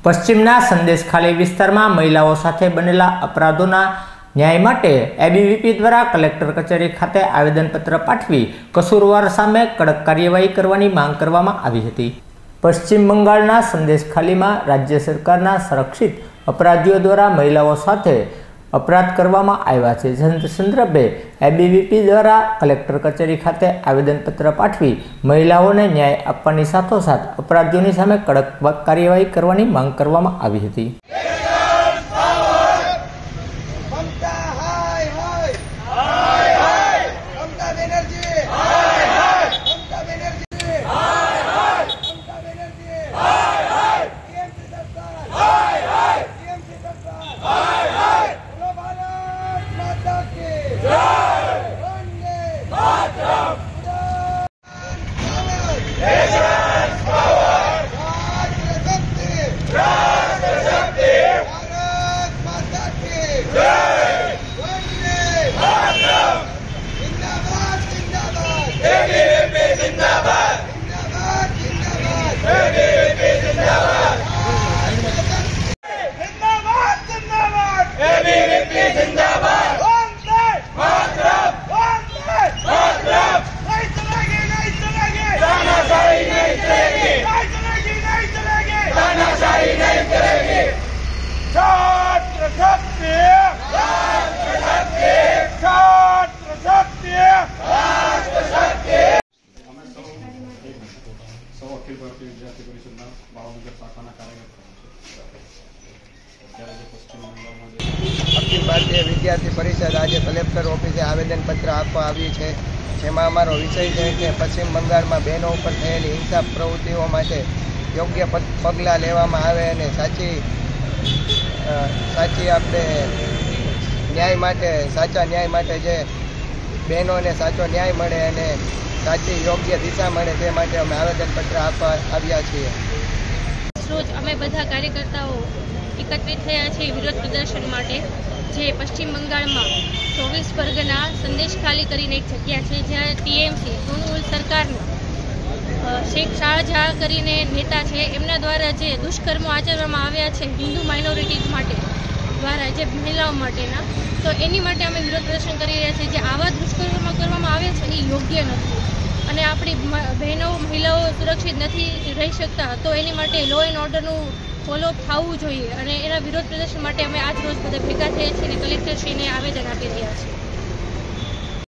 પશ્ચિમના સંદેશખાલી વિસ્તારમાં મહિલાઓ સાથે બનેલા અપરાધોના ન્યાય માટે એબીવીપી દ્વારા કલેક્ટર કચેરી ખાતે આવેદનપત્ર પાઠવી કસૂરવાર સામે કડક કાર્યવાહી કરવાની માંગ કરવામાં આવી હતી। પશ્ચિમ બંગાળના સંદેશખાલીમાં રાજ્ય સરકારના સંરક્ષિત અપરાધીઓ દ્વારા મહિલાઓ સાથે अपराध કરવામાં આવ્યા છે। જે સંદર્ભે એબીવીપી દ્વારા કલેક્ટર કચેરી ખાતે આવેદનપત્ર પાઠવી મહિલાઓને ન્યાય આપવાની સાથોસાથ અપરાધીઓની સામે કડક કાર્યવાહી કરવાની માંગ કરવામાં આવી હતી। अखिल भारतीय विद्यार्थी परिषद भावनगर शाखा अखिल भारतीय विद्यार्थी परिषद आज कलेक्टर ऑफिसे आवेदनपत्र आपवा आव्युं छे। जेमां अमारो विषय छे के पश्चिम बंगाळ में बहनों पर थयेली हिंसा प्रवृत्तिओ माटे योग्य पगलां लेवामां आवे अने साची आपणे न्याय माटे साचा न्याय माटे जे बहनोने साचो न्याय मळे अने साची योग्य दिशा मळे ते माटे अमे आवेदनपत्र आपवा आव्या छीए। रोज अमे बधा कार्यकर्ताओ एकत्रित थया छे विरोध प्रदर्शन माटे। जे पश्चिम बंगाळ में 24 परगना संदेशखाली करीने एक जग्या है ज्यां टीएमसी तृणमूल सरकार शेख शाहजहाँ करीने नेता है एमना द्वारा जे दुष्कर्मो आचरवामां आव्या छे हिंदू माइनोरिटीज माटे द्वारा जे महिलाओं माटेना, तो एनी माटे अमे विरोध प्रदर्शन करी रह्या छीए। जे आवा दुष्कर्मो करवामां आवे छे ए योग्य नथी અને આપણી બહેનો મહિલાઓ સુરક્ષિત નથી રહી શકતા, તો એની માટે લો એન્ડ ઓર્ડરનું ફોલોઅપ થવું જોઈએ અને એના વિરોધ પ્રદર્શન માટે અમે આજ રોજ બધા ભેગા થયા છીએ અને કલેક્ટરશ્રીને આવેદન આપી રહ્યા છીએ।